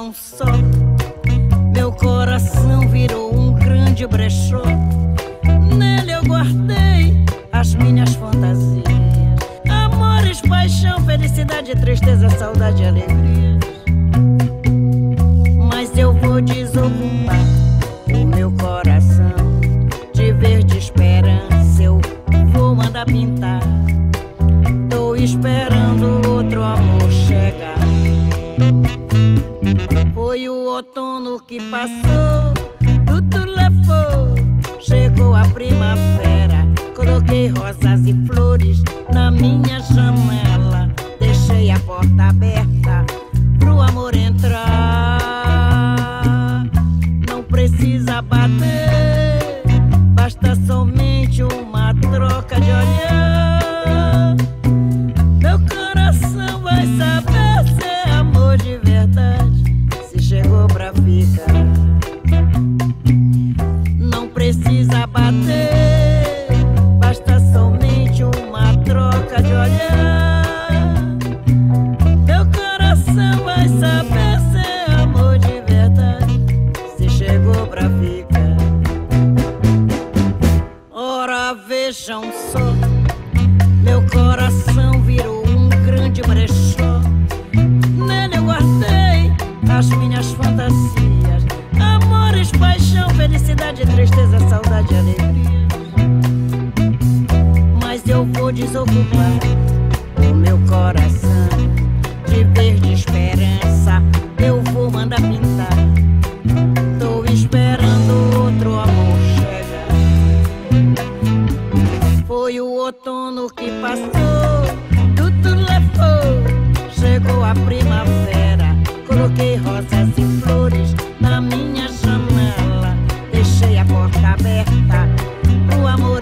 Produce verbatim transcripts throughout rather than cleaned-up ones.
vejam só, meu coração virou um grande brechó. Nele eu guardei as minhas fantasias, amores, paixão, felicidade, tristeza, saudade e alegria. Mas eu vou desocupar o meu coração de verde esperança, eu vou mandar pintar. Tô esperando outro amor chegar. Foi o outono que passou, tudo levou. Chegou a primavera, coloquei rosas e flores na minha janela. Deixei a porta aberta pro amor entrar. Não precisa bater, basta somente uma troca de olhar. Meu coração vai saber se é amor de verdade, se chegou pra ficar. Não precisa bater, basta somente uma troca de olhar. Meu coração vai saber se é amor de verdade, se chegou pra ficar. Ora, vejam só, meu coração virou um grande brechó. Nele eu guardei as minhas fantasias, amores, paixão, felicidade, tristeza, saudade e alegria. Mas eu vou desocupar o meu coração de verde esperança, eu vou mandar pintar. Tô esperando outro amor chegar. Foi o outono que passou, tudo levou. Chegou a primavera, coloquei rosas e flores na minha janela. Deixei a porta aberta pro amor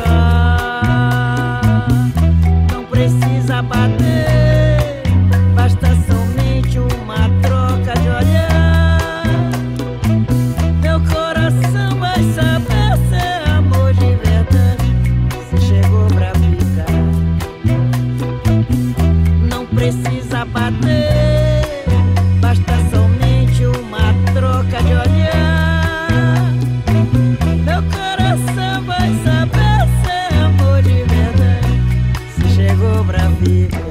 entrar. Não precisa bater, basta somente uma troca de olhar. Meu coração vai saber se é amor de verdade, se chegou pra ficar. Não precisa bater, basta somente uma troca de olhar. Meu coração vai saber se é amor de verdade, se chegou pra ficar.